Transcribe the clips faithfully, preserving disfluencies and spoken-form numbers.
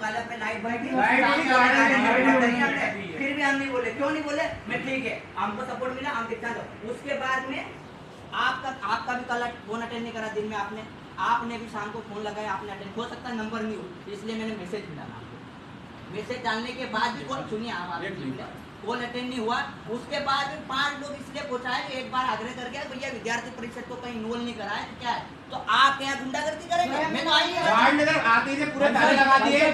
काले पे लाइट भाई लाइट फिर भी हम नहीं बोले। क्यों नहीं बोले? मैं ठीक है, हमको सपोर्ट मिला, हम दिखा दो। उसके बाद में आपका आपका भी कल फोन अटेंड नहीं करा दिन में, आपने आपने भी शाम को फोन लगाया, आपने अटेंड हो सकता है नंबर नहीं हो, इसलिए मैंने मैसेज भी डाला। मैसेज डालने के बाद भी कॉल सुनिए, आप कॉल अटेंड नहीं हुआ। उसके बाद भी पांच लोग इसलिए पहुंचाए कि एक बार आग्रह कर गया भैया विद्यार्थी परिषद को कहीं इन्वॉल्व नहीं करा है तो क्या है, तो आप क्या गुंडागर्दी करेंगे? मैं तो आई आते ही पूरे ताले लगा दिए।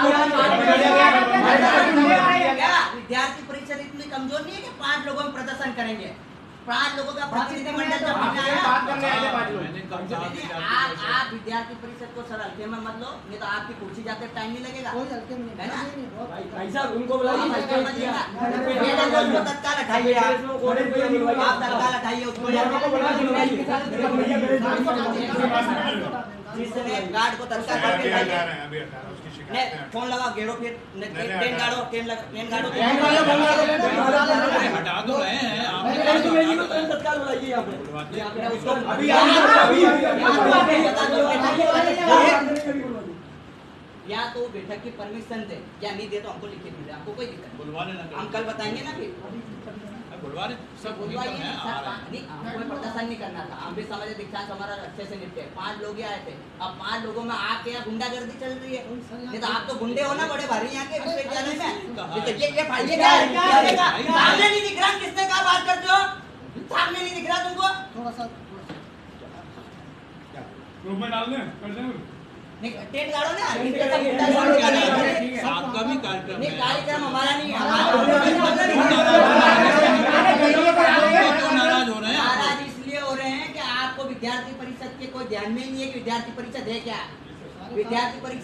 क्या विद्यार्थी परिषद इतनी कमजोर नहीं है कि पांच लोगों में प्रदर्शन करेंगे? पांच लोगों का प्रतिनिधिमंडल जब आप आप विद्यार्थी परिषद को सर हल्के में मत लो, नहीं तो आपकी कुर्सी जाते टाइम नहीं लगेगा, है ना? उनको बुलाइए, तत्काल हटाइए, आप तत्काल हटाइए उसको, जिसने गार्ड को तत्काल करके हटाइए। फोन लगाओ, घेरो, फिर ट्रेन गाड़ो, ट्रेन लगा, ट्रेन गाड़ो, हटा दो रहे हैं तत्काल बुलाइए यहाँ पे उसको अभी या तो बैठक की परमिशन दे या नहीं दे तो हमको लिख के दे, हमको कोई दिक्कत नहीं, बुलवाने ना, हम कल बताएंगे ना। फिर बुलवाने सब बुलवाइए, हमको प्रदर्शन नहीं करना था, हम भी समझे दीक्षांत हमारा अच्छे से निपटे, पांच लोग ही आए थे। अब पांच लोगों में आपके यहाँ गुंडागर्दी चल रही है, नहीं तो आप तो गुंडे हो ना बड़े भारी यहाँ के विश्वविद्यालय में। ये ये फाइल सामने नहीं दिख रहा, किसने कहा बात करते हो? सामने नहीं दिख रहा तुमको? थोड़ा सा ग्रुप में डाल दें, कर दें टेंट गाड़ो ना, आपका भी कार्यक्रम नहीं, है, कार्यक्रम हमारा नहीं है। नाराज हो रहे हैं, नाराज इसलिए हो रहे हैं कि आपको विद्यार्थी परिषद के कोई ध्यान में ही नहीं है कि विद्यार्थी परिषद है क्या। विद्यार्थी परिषद